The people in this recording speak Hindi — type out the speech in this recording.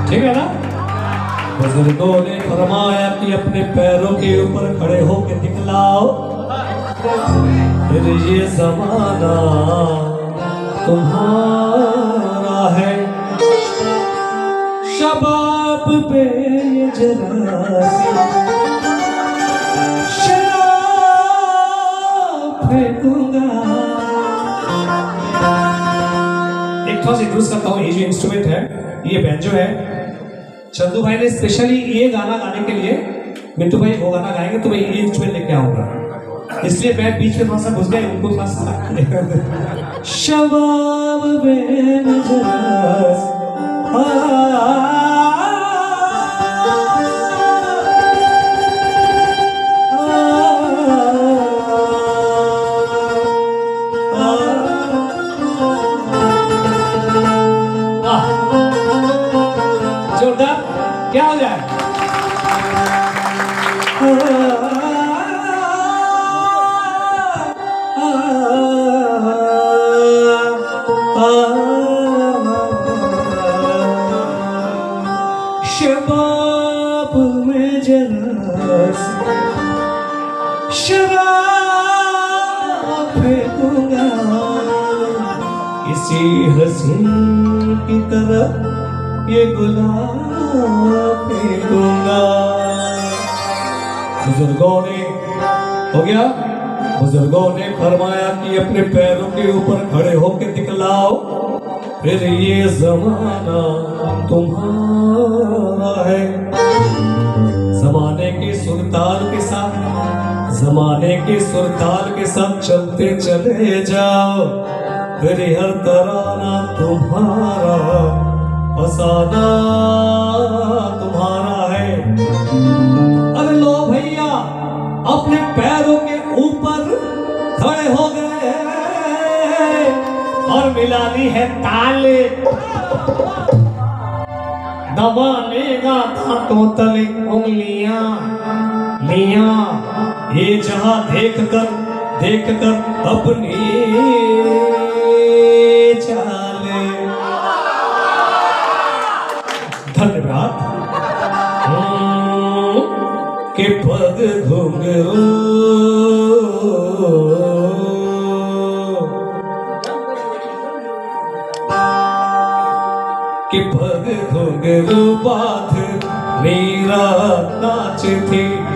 ठीक है ना। बुजुर्गों ने फरमाया कि अपने पैरों के ऊपर खड़े होकर दिखलाओ, फिर ये जमाना तुम्हारा है। शबाब पे ये जरा फेंकूंगा। एक थोड़ा सा इंट्रोड्यूस करता हूँ। ये जो इंस्ट्रूमेंट है, ये बैंजो है। चंदू भाई ने स्पेशली ये गाना गाने के लिए, मिंटू भाई वो गाना गाएंगे तो मैं ये इंस्ट्रूमेंट लेके आऊंगा, इसलिए मैं बीच में थोड़ा सा घुस गया, उनको थोड़ा सा शबाब में क्या हो जाए। शबाब में जरा शराब फेंकूंगा, किसी हसीन की तरफ ये गुलाब फेंकूंगा। बुजुर्गों ने हो गया, बुजुर्गों ने फरमाया कि अपने पैरों के ऊपर खड़े होकर दिखलाओ, फिर ये जमाना तुम्हारा है। जमाने के सुरताल के साथ, जमाने के सुरताल के साथ चलते चले जाओ, फिर हर तराना तुम्हारा, फसाना तुम्हारा है। अरे लो भैया, अपने पैरों के ऊपर खड़े हो गए और मिलानी है ताले, दबानेगा दांतों तले उंगलियां लिया, ये जहां देख कर अपनी चाले। धन्यवाद। के पग घुंघरू के पग घुंघरू बात मीरा नाच थी,